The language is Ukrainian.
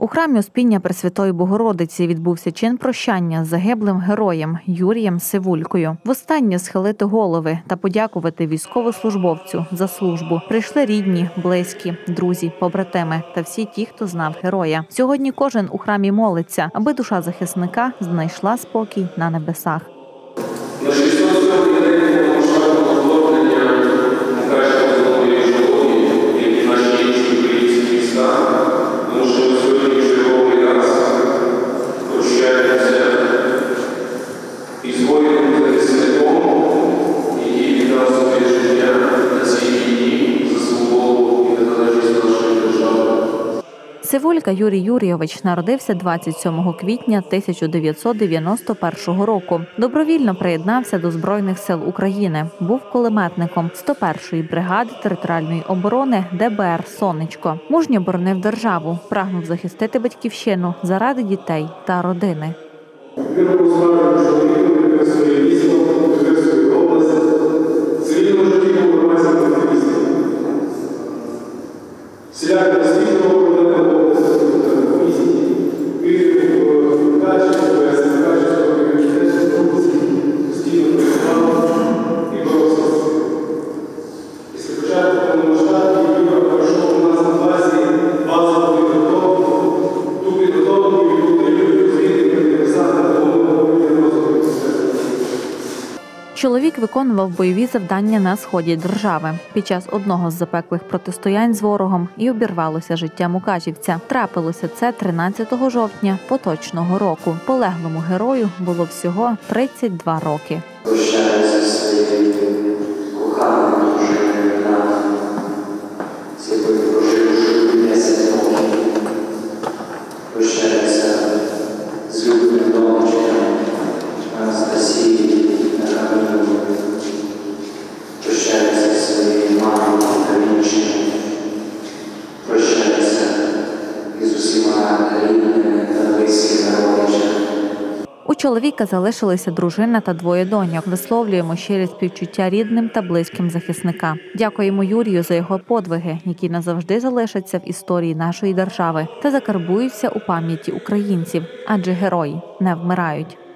У храмі Успіння Пресвятої Богородиці відбувся чин прощання з загиблим героєм Юрієм Сивулькою. Востаннє схилити голови та подякувати військовослужбовцю за службу прийшли рідні, близькі, друзі, побратими та всі ті, хто знав героя. Сьогодні кожен у храмі молиться, аби душа захисника знайшла спокій на небесах. Сивулька Юрій Юрійович народився 27 квітня 1991 року. Добровільно приєднався до Збройних сил України. Був кулеметником 101-ї бригади територіальної оборони ДБР «Сонечко». Мужньо боронив державу, прагнув захистити батьківщину заради дітей та родини. Чоловік виконував бойові завдання на сході держави. Під час одного з запеклих протистоянь з ворогом і обірвалося життя мукачівця. Трапилося це 13 жовтня поточного року. Полеглому герою було всього 32 роки. Прощаюся зі своєю коханою дружиною Наталією, з якою прожив 10 років. Прощаюся з любими донечками Анастасією. Прощаюся зі своєю мамою та іншими. Прощаюся із усіма рідними та близькими родичами. У чоловіка залишилися дружина та двоє доньок. Висловлюємо щирі співчуття рідним та близьким захисника. Дякуємо Юрію за його подвиги, які назавжди залишаться в історії нашої держави та закарбуються у пам'яті українців, адже герої не вмирають.